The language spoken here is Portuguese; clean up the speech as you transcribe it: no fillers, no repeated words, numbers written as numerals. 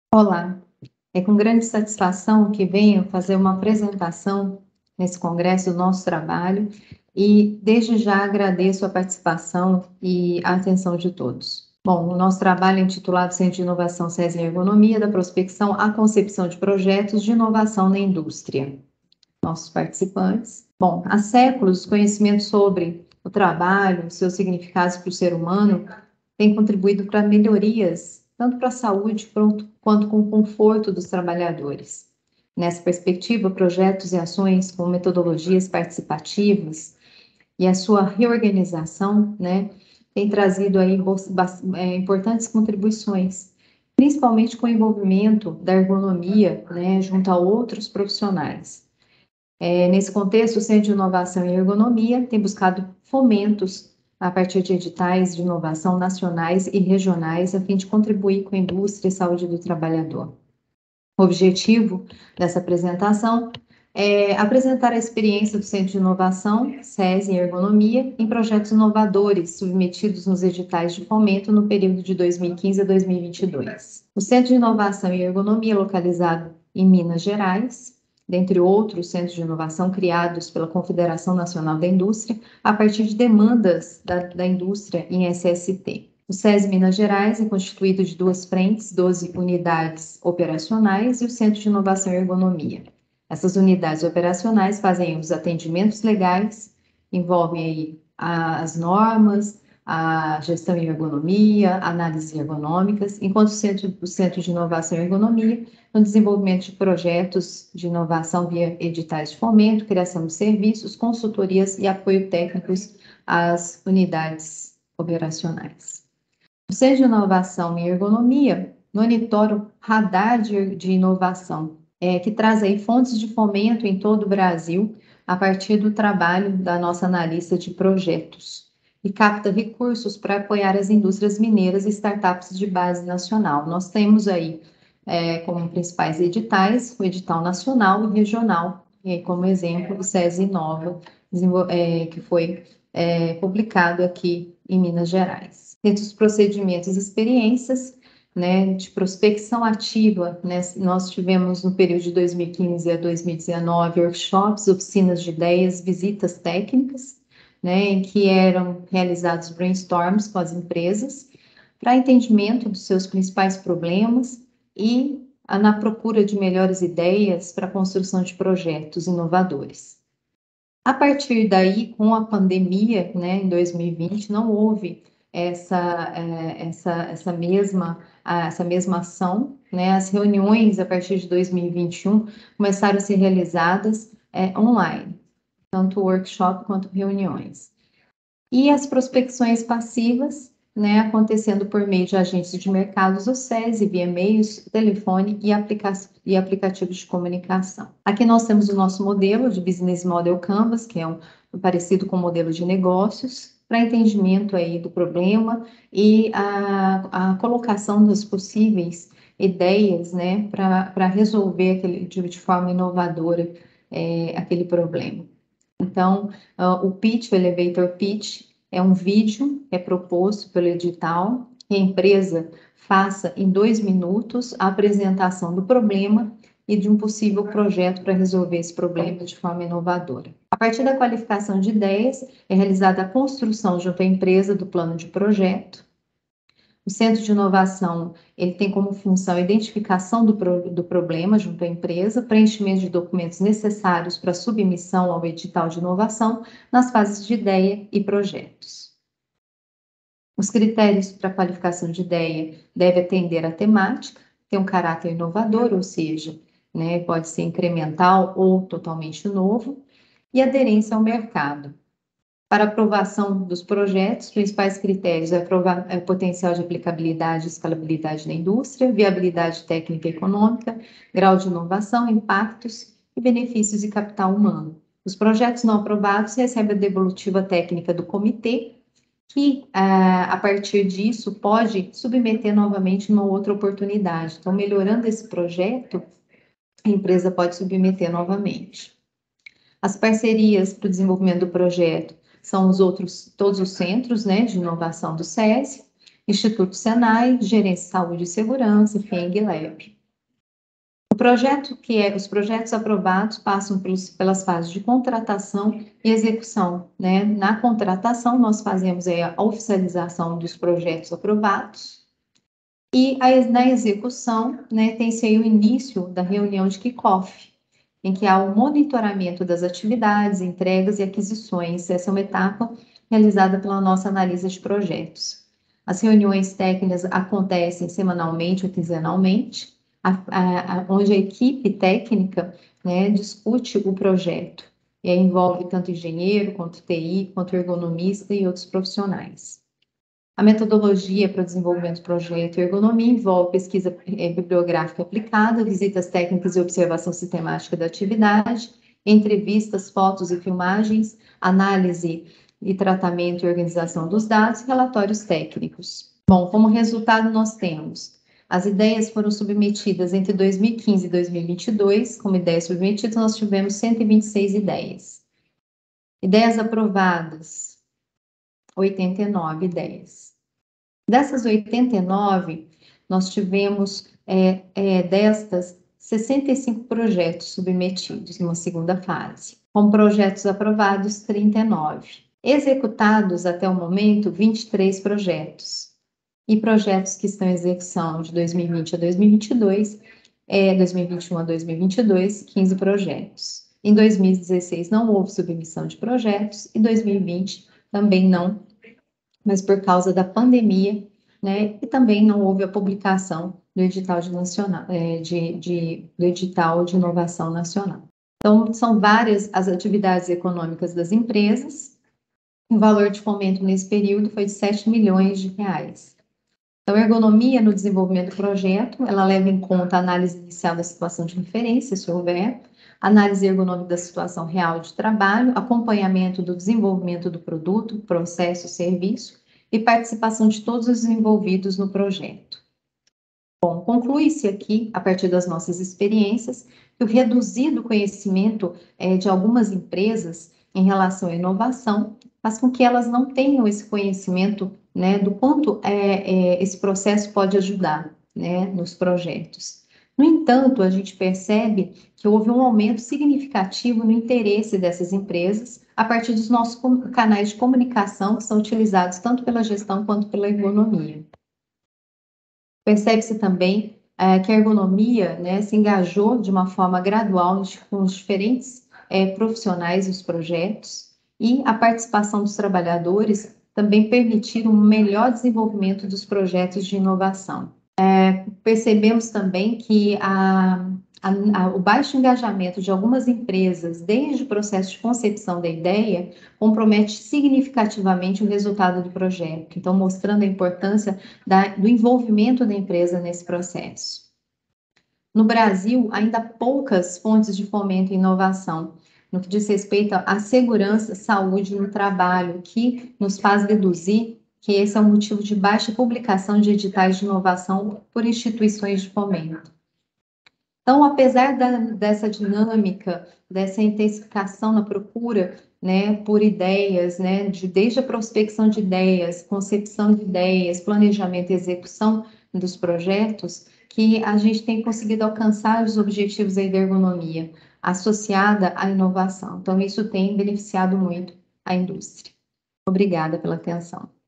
Olá, é com grande satisfação que venho fazer uma apresentação nesse congresso do nosso trabalho e desde já agradeço a participação e a atenção de todos. Bom, o nosso trabalho é intitulado Centro de Inovação SESI em Ergonomia, da prospecção à concepção de projetos de inovação na indústria. Nossos participantes. Bom, há séculos, o conhecimento sobre o trabalho, seus significados para o ser humano, tem contribuído para melhorias, tanto para a saúde quanto com o conforto dos trabalhadores. Nessa perspectiva, projetos e ações com metodologias participativas e a sua reorganização, né, tem trazido aí importantes contribuições, principalmente com o envolvimento da ergonomia, né, junto a outros profissionais. Nesse contexto, o Centro de Inovação e Ergonomia tem buscado fomentos a partir de editais de inovação nacionais e regionais, a fim de contribuir com a indústria e saúde do trabalhador. O objetivo dessa apresentação é apresentar a experiência do Centro de Inovação, SESI em Ergonomia, em projetos inovadores submetidos nos editais de fomento no período de 2015 a 2022. O Centro de Inovação e Ergonomia, localizado em Minas Gerais, dentre outros centros de inovação criados pela Confederação Nacional da Indústria, a partir de demandas da indústria em SST. O SESI Minas Gerais é constituído de duas frentes, 12 unidades operacionais e o Centro de Inovação e Ergonomia. Essas unidades operacionais fazem os atendimentos legais, envolvem aí as normas, a gestão em ergonomia, análises ergonômicas, enquanto o Centro de Inovação e Ergonomia no desenvolvimento de projetos de inovação via editais de fomento, criação de serviços, consultorias e apoio técnicos às unidades operacionais. O Centro de Inovação e Ergonomia monitora o radar de inovação, que traz aí fontes de fomento em todo o Brasil, a partir do trabalho da nossa analista de projetos, e capta recursos para apoiar as indústrias mineiras e startups de base nacional. Nós temos aí como principais editais o edital nacional e regional, e como exemplo o SESI Inova, que foi publicado aqui em Minas Gerais. Entre os procedimentos e experiências, né, de prospecção ativa, né, nós tivemos no período de 2015 a 2019 workshops, oficinas de ideias, visitas técnicas, né, em que eram realizados brainstorms com as empresas para entendimento dos seus principais problemas e na procura de melhores ideias para a construção de projetos inovadores. A partir daí, com a pandemia, né, em 2020, não houve essa mesma ação, né? As reuniões a partir de 2021 começaram a ser realizadas online, tanto workshop quanto reuniões. E as prospecções passivas, né, acontecendo por meio de agentes de mercados, o SESI, via e-mails, telefone e aplicativos de comunicação. Aqui nós temos o nosso modelo de Business Model Canvas, que é parecido com o modelo de negócios, para entendimento aí do problema e a colocação das possíveis ideias, né, para resolver de forma inovadora aquele problema. Então, o pitch, o elevator pitch, é um vídeo que é proposto pelo edital, que a empresa faça em 2 minutos a apresentação do problema e de um possível projeto para resolver esse problema de forma inovadora. A partir da qualificação de ideias, é realizada a construção junto à empresa do plano de projeto. O Centro de Inovação, ele tem como função a identificação do problema junto à empresa, preenchimento de documentos necessários para submissão ao edital de inovação nas fases de ideia e projetos. Os critérios para qualificação de ideia devem atender à temática, ter um caráter inovador, ou seja, né, pode ser incremental ou totalmente novo, e aderência ao mercado. Para aprovação dos projetos, os principais critérios é o potencial de aplicabilidade e escalabilidade na indústria, viabilidade técnica e econômica, grau de inovação, impactos e benefícios de capital humano. Os projetos não aprovados recebem a devolutiva técnica do comitê, que, a partir disso, pode submeter novamente numa outra oportunidade. Então, melhorando esse projeto, a empresa pode submeter novamente. As parcerias para o desenvolvimento do projeto são todos os centros, né, de inovação do SESI, Instituto Senai, Gerência de Saúde e Segurança, FENG Lab. Os projetos aprovados passam pelas fases de contratação e execução, né? Na contratação, nós fazemos aí a oficialização dos projetos aprovados e na execução, né, tem-se aí o início da reunião de kickoff, em que há o monitoramento das atividades, entregas e aquisições. Essa é uma etapa realizada pela nossa analista de projetos. As reuniões técnicas acontecem semanalmente ou quinzenalmente, onde a equipe técnica, né, discute o projeto. E aí envolve tanto engenheiro, quanto TI, quanto ergonomista e outros profissionais. A metodologia para o desenvolvimento do projeto e ergonomia envolve pesquisa bibliográfica aplicada, visitas técnicas e observação sistemática da atividade, entrevistas, fotos e filmagens, análise e tratamento e organização dos dados e relatórios técnicos. Bom, como resultado nós temos: as ideias foram submetidas entre 2015 e 2022, como ideias submetidas nós tivemos 126 ideias. Ideias aprovadas, 89 ideias. Dessas 89, nós tivemos, destas, 65 projetos submetidos numa segunda fase, com projetos aprovados, 39. Executados até o momento, 23 projetos. E projetos que estão em execução de 2020 a 2022, 2021 a 2022, 15 projetos. Em 2016 não houve submissão de projetos e 2020 também não, mas por causa da pandemia, né, e também não houve a publicação do edital do edital de inovação nacional. Então, são várias as atividades econômicas das empresas. O valor de fomento nesse período foi de 7 milhões de reais. Então, a ergonomia no desenvolvimento do projeto, ela leva em conta a análise inicial da situação de referência, se houver, análise ergonômica da situação real de trabalho, acompanhamento do desenvolvimento do produto, processo, serviço e participação de todos os envolvidos no projeto. Bom, conclui-se aqui, a partir das nossas experiências, que o reduzido conhecimento de algumas empresas em relação à inovação faz com que elas não tenham esse conhecimento, né, do quanto esse processo pode ajudar, né, nos projetos. No entanto, a gente percebe que houve um aumento significativo no interesse dessas empresas a partir dos nossos canais de comunicação, que são utilizados tanto pela gestão quanto pela ergonomia. Percebe-se também que a ergonomia, né, se engajou de uma forma gradual com os diferentes profissionais dos projetos e a participação dos trabalhadores também permitiram um melhor desenvolvimento dos projetos de inovação. Percebemos também que o baixo engajamento de algumas empresas, desde o processo de concepção da ideia, compromete significativamente o resultado do projeto, então mostrando a importância do envolvimento da empresa nesse processo. No Brasil, ainda há poucas fontes de fomento e inovação, no que diz respeito à segurança, saúde no trabalho, que nos faz deduzir que esse é um motivo de baixa publicação de editais de inovação por instituições de fomento. Então, apesar dessa dinâmica, dessa intensificação na procura, né, por ideias, né, desde a prospecção de ideias, concepção de ideias, planejamento e execução dos projetos, que a gente tem conseguido alcançar os objetivos aí da ergonomia, associada à inovação. Então, isso tem beneficiado muito a indústria. Obrigada pela atenção.